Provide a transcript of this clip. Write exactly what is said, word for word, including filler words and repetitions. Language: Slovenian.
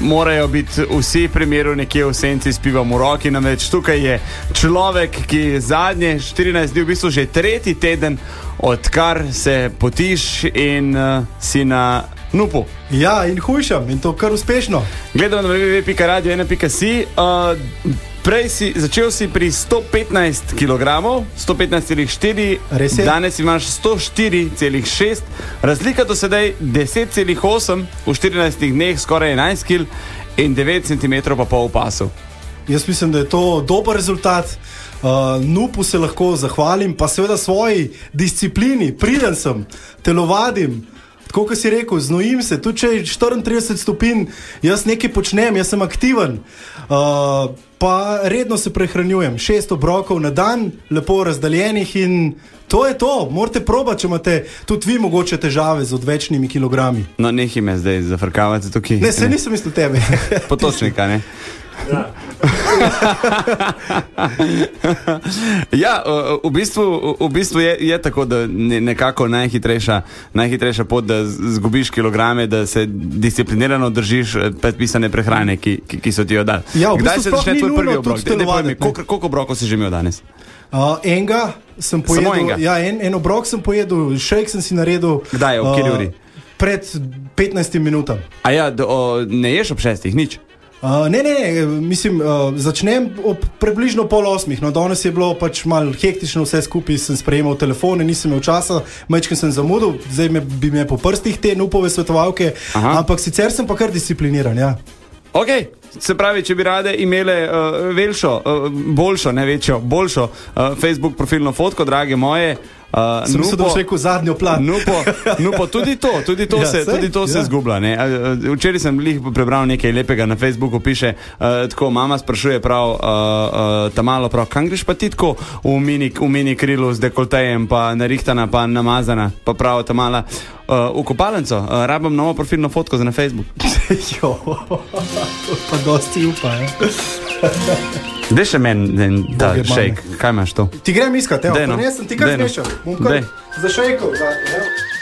morajo biti vsi primeru nekje v senci s pivom v roki, namreč tukaj je človek, ki zadnje štirinajst dni, v bistvu že tretji teden, odkar se potiš in uh, si na Nupu. Ja, in hujšam, in to kar uspešno. Gledam na w w w pika radio ena pika si. Uh, Prej si začel si pri sto petnajst kilogramov, sto petnajst celih štiri, danes imaš sto štiri celih šest, razlika do sedaj deset celih osem, v štirinajstih dneh skoraj enajst kil in devet centimetrov pa pol v pasu. Jaz mislim, da je to dober rezultat. Uh, Nupu se lahko zahvalim, pa seveda svoji disciplini, priden sem, telovadim. Tako, kot si rekel, znojim se, tudi če je štiriintrideset stopinj, jaz nekaj počnem, jaz sem aktiven, uh, pa redno se prehranjujem, šest obrokov na dan, lepo razdaljenih in to je to, morate probati, če imate tudi vi mogoče težave z odvečnimi kilogrami. No, nehi me zdaj zafrkavati tukaj. Ne, se nisem mislil tebe. Potočnika, ne? Ja. Ja, v bistvu, v bistvu je, je tako, da nekako najhitrejša, najhitrejša pot, da zgubiš kilograme, da se disciplinirano držiš predpisane prehrane, ki, ki, ki so ti jo dali. Ja, v Kdaj bistvu se začne tvoj prvi obrok? Koliko, koliko obrokov si že imel danes? Uh, enega sem pojedel. enega? Ja, en, en obrok sem pojedel, šejk sem si naredil. Kdaj, ob kateri uri? Pred petnajstim minutam. A ja, do, o, ne ješ ob šestih, nič? Uh, ne, ne, ne, mislim, uh, začnem ob približno pol osmih, no danes je bilo pač malo hektično vse skupaj, sem sprejemal telefone, nisem imel časa, majčkeno sem zamudil, zdaj me, bi me po prstih te Nupove svetovalke, Aha. ampak sicer sem pa kar discipliniran, ja. Ok, se pravi, če bi rade imele uh, veljšo, uh, boljšo, ne večjo, boljšo uh, Facebook profilno fotko, drage moje, Uh, sem mislil, da boš rekel zadnjo plat. Nupo, nupo, tudi to, tudi to, ja, se, tudi to ja. se zgublja. Ne? Včeraj sem lih prebral nekaj lepega na Facebooku, piše, uh, tako, mama sprašuje prav, uh, uh, ta malo prav, kam greš pa ti tako v mini, v mini krilu z dekoltejem, pa narihtana, pa namazana, pa prav ta mala, uh, v kopalnico, uh, rabam novo profilno fotko za na Facebook. Jo, pa dosti upa, ja. Zdaj še meni ta šejk, kaj imaš to? Ti grem iskat, evo, no. prinesem ti kar smešam, bom kar za šejkov, da, evo.